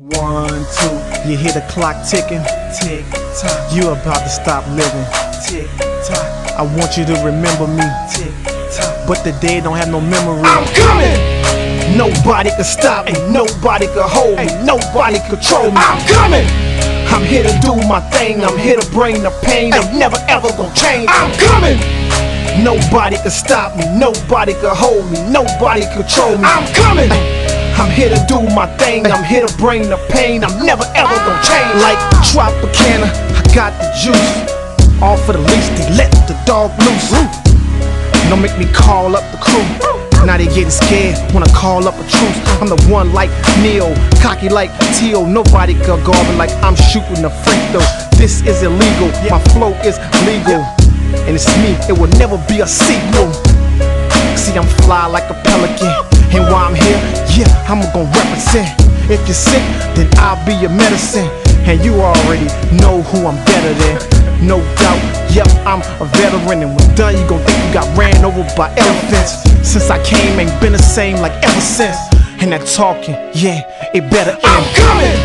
1, 2, you hear the clock ticking, tick tock. You about to stop living, tick tock. I want you to remember me, tick tock. But the dead don't have no memory. I'm coming. Nobody can stop me, nobody can hold me, nobody control me. I'm coming. I'm here to do my thing, I'm here to bring the pain. I'm never ever gonna change. I'm coming. Nobody can stop me, nobody can hold me, nobody control me. I'm coming. I'm here to do my thing, I'm here to bring the pain. I'm never ever gonna change. Like Tropicana, I got the juice. All for the least, they let the dog loose. Don't make me call up the crew. Now they getting scared when I call up a truce. I'm the one like Neil, cocky like Teal. Nobody can guard me like I'm shooting a free throw. This is illegal, my flow is legal. And it's me, it will never be a sequel. See, I'm fly like a pelican. And while I'm here, yeah, I'm gonna represent. If you're sick, then I'll be your medicine. And you already know who I'm better than. No doubt, yep, I'm a veteran. And when done, you gon' think you got ran over by elephants. Since I came, ain't been the same like ever since. And that talking, yeah, it better end. I'm coming.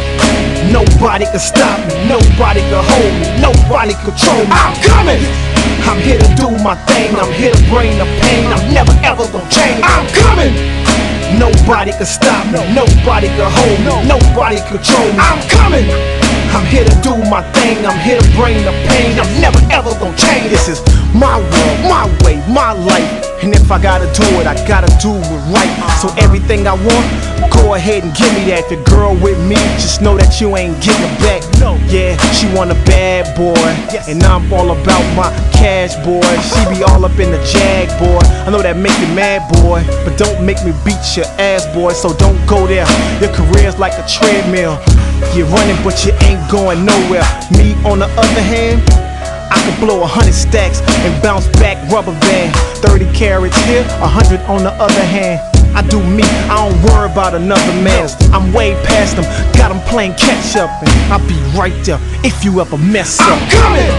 Nobody can stop me, nobody can hold me, nobody control me. I'm coming. I'm here to do my thing, I'm here to bring the pain. I'm never ever gonna change. I'm coming. Nobody can stop me, nobody can hold me, nobody control me. I'm coming. I'm here to do my thing, I'm here to bring the pain. I'm never ever gonna change. This is my world, my way, my life. And if I gotta do it, I gotta do it right. So everything I want, go ahead and give me that. The girl with me, just know that you ain't getting it back. Yeah, she want a bad boy, and I'm all about my cash, boy. She be all up in the jag, boy. I know that make you mad, boy, but don't make me beat your ass, boy. So don't go there, your career's like a treadmill. You're running, but you ain't going nowhere. Me, on the other hand, I can blow 100 stacks and bounce back rubber band. 30 carats here, 100 on the other hand. I do me, I don't worry about another man. I'm way past them, got them playing catch up. And I'll be right there if you ever mess up. I'm coming.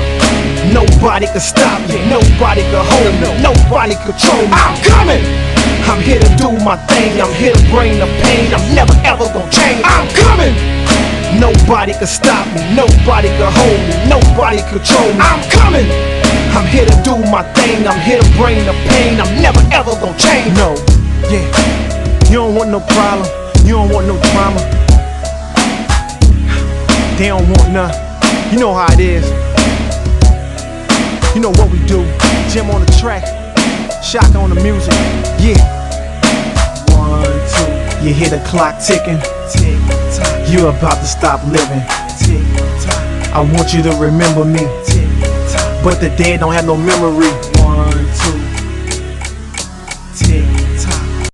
Nobody can stop me, nobody can hold me, nobody control me. I'm coming. I'm here to do my thing, I'm here to bring the pain. I'm never ever gonna change. I'm coming. Nobody can stop me, nobody can hold me, nobody control me. I'm coming. I'm here to do my thing, I'm here to bring the pain. I'm never ever gonna change. No, yeah, you don't want no problem, you don't want no drama. They don't want none, you know how it is. You know what we do, Jim on the track, Shaka on the music, yeah. 1, 2, you hear the clock ticking, tick tock. You about to stop living, tick tock. I want you to remember me, tick tock. But the dead don't have no memory. 1, 2, tick tock.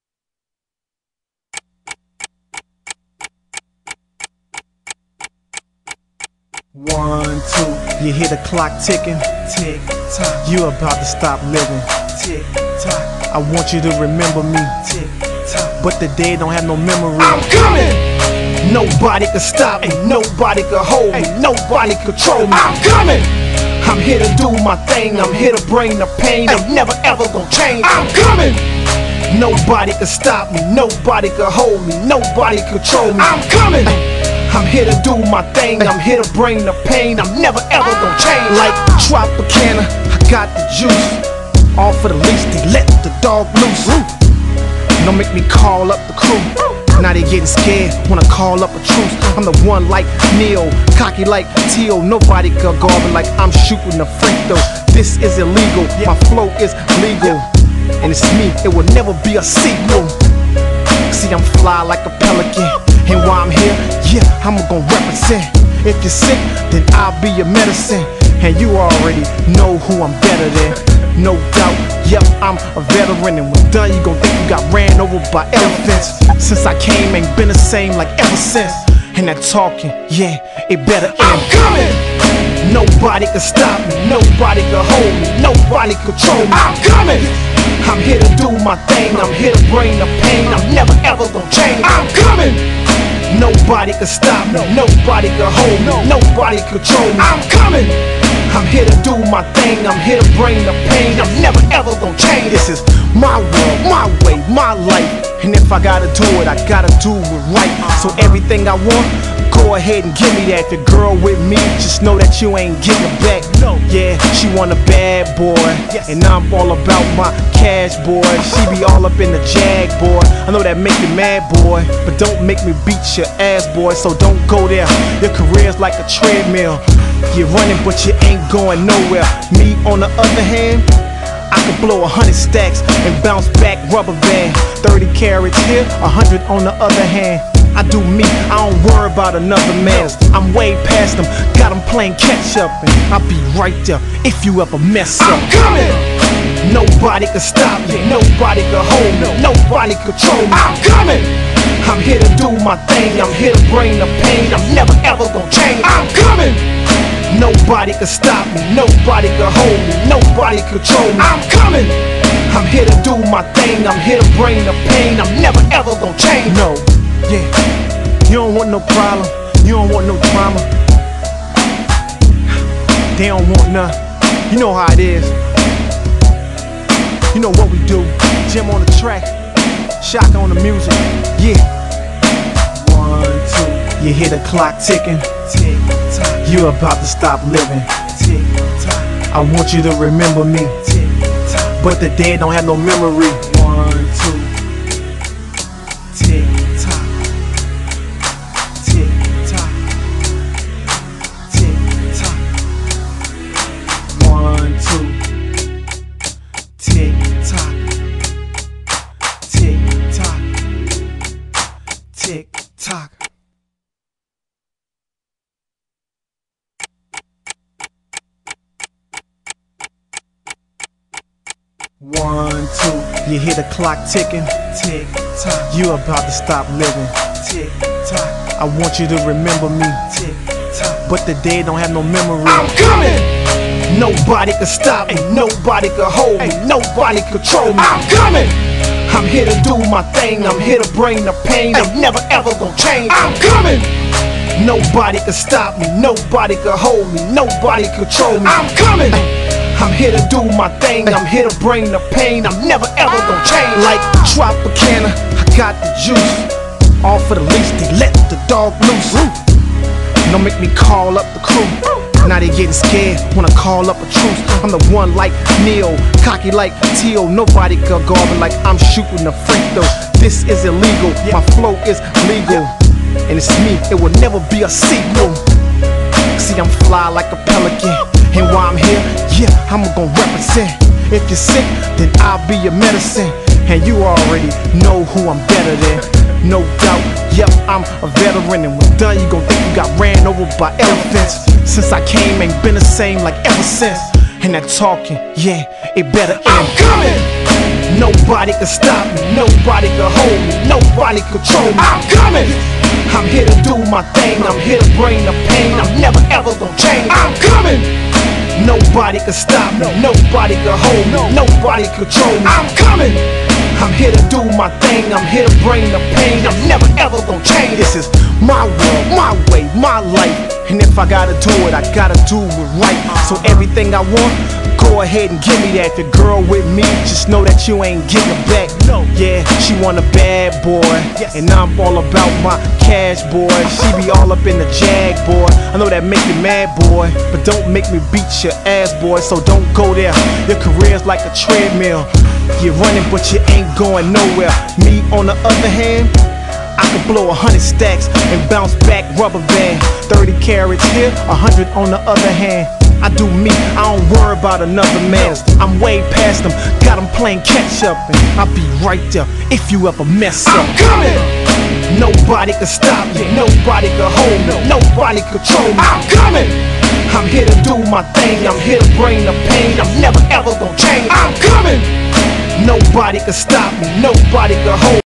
One, two, you hear the clock ticking, tick tock. You about to stop living, tick tock. I want you to remember me, tick tock. But the dead don't have no memory. I'm coming. Nobody can stop me, nobody can hold me, nobody control me. I'm coming. I'm here to do my thing, I'm here to bring the pain. I'm never ever gonna change. I'm coming. Nobody can stop me, nobody can hold me, nobody control me. I'm coming. I'm here to do my thing, I'm here to bring the pain. I'm never ever gonna change. Like Tropicana, I got the juice. All for the least, they let the dog loose. Don't make me call up the crew. Now they getting scared when I call up a truce. I'm the one like Neil, cocky like Teal. Nobody can guard me like I'm shooting a free throw. This is illegal, my flow is legal. And it's me, it will never be a sequel. See, I'm fly like a pelican. And while I'm here, yeah, I'm gonna represent. If you're sick, then I'll be your medicine. And you already know who I'm better than. No doubt, yep, I'm a veteran. And when done, you gon' think you got ran over by elephants. Since I came, ain't been the same like ever since. And that talking, yeah, it better end. I'm coming. Nobody can stop me, nobody can hold me, nobody control me. I'm coming. I'm here to do my thing, I'm here to bring the pain. I'm never ever gonna change. I'm coming. Nobody can stop me, nobody can hold me, nobody control me. I'm coming. I'm here to do my thing, I'm here to bring the pain. I'm never ever gonna change. This is my world, my way, my life. And if I gotta do it, I gotta do it right. So everything I want, go ahead and give me that. If your girl with me, just know that you ain't getting it back. No, yeah, she want a bad boy, and I'm all about my cash, boy. She be all up in the jag, boy. I know that make you mad, boy, but don't make me beat your ass, boy. So don't go there. Your career's like a treadmill. You're running, but you ain't going nowhere. Me, on the other hand, I can blow 100 stacks and bounce back rubber band. 30 carats here, 100 on the other hand. I do me, I don't worry about another man's. I'm way past them, got them playing catch up, and I'll be right there if you ever mess up. I'm coming! Nobody can stop me, nobody can hold me, nobody control me. I'm coming! I'm here to do my thing, I'm here to bring the pain. I'm never ever gonna change. I'm coming! Nobody can stop me, nobody can hold me, nobody control me. I'm coming! I'm here to do my thing, I'm here to bring the pain. I'm never ever gonna change. No, yeah, you don't want no problem, you don't want no drama. They don't want none, you know how it is. You know what we do, Jim on the track, Shaka on the music, yeah. 1, 2, you hear the clock ticking. Tick tock, You're about to stop living. tick tock, I want you to remember me, tick tock. but the dead don't have no memory. 1, 2, tick tock, tick tock, tick tock. 1, 2, Tick tock, tick tock, tick tock. one, two. You hear the clock ticking. Tick tock, You're about to stop living. tick tock, I want you to remember me, tick tock. but the dead don't have no memory. I'm coming! Nobody can stop me, nobody can hold me, nobody control me. I'm coming! I'm here to do my thing, I'm here to bring the pain. I'm never ever gonna change. I'm coming! Nobody can stop me, nobody can hold me, nobody control me. I'm coming! I'm here to do my thing, I'm here to bring the pain. I'm never ever gonna change. Like Tropicana, I got the juice. All for the least, they let the dog loose. Don't make me call up the crew. Now they getting scared, wanna call up a truce. I'm the one like Neil, cocky like Teal. Nobody can guard me like I'm shooting a free throw. This is illegal, my flow is legal, and it's me, it will never be a sequel. See, I'm fly like a pelican, and while I'm here, yeah, I'm gonna represent. If you're sick, then I'll be your medicine, and you already know who I'm better than. No doubt, yep, I'm a veteran, and when done, you gon' think you got ran over by elephants. Since I came, ain't been the same like ever since. And that talking, yeah, it better end. I'm coming! Nobody can stop me, nobody can hold me, nobody control me. I'm coming! I'm here to do my thing, I'm here to bring the pain. I'm never ever gonna change. I'm coming! Nobody can stop me, nobody can hold me, nobody control me. I'm coming! I'm here to do my thing, I'm here to bring the pain. I'm never ever gonna change. This is my world, my way, my life. And if I gotta do it, I gotta do it right. So everything I want, go ahead and give me that. If your girl with me, just know that you ain't getting it back. No, yeah, she want a bad boy, and I'm all about my cash, boy. She be all up in the jag, boy. I know that make you mad, boy, but don't make me beat your ass, boy. So don't go there. Your career's like a treadmill. You're running, but you ain't going nowhere. Me, on the other hand, I can blow 100 stacks and bounce back rubber band. 30 carats here, 100 on the other hand. I do me, I don't worry about another man's. I'm way past them, got them playing catch up, and I'll be right there if you ever mess up. I'm coming! Nobody can stop me, nobody can hold me, nobody control me. I'm coming! I'm here to do my thing, I'm here to bring the pain. I'm never ever gonna change. I'm coming! Nobody can stop me, nobody can hold me.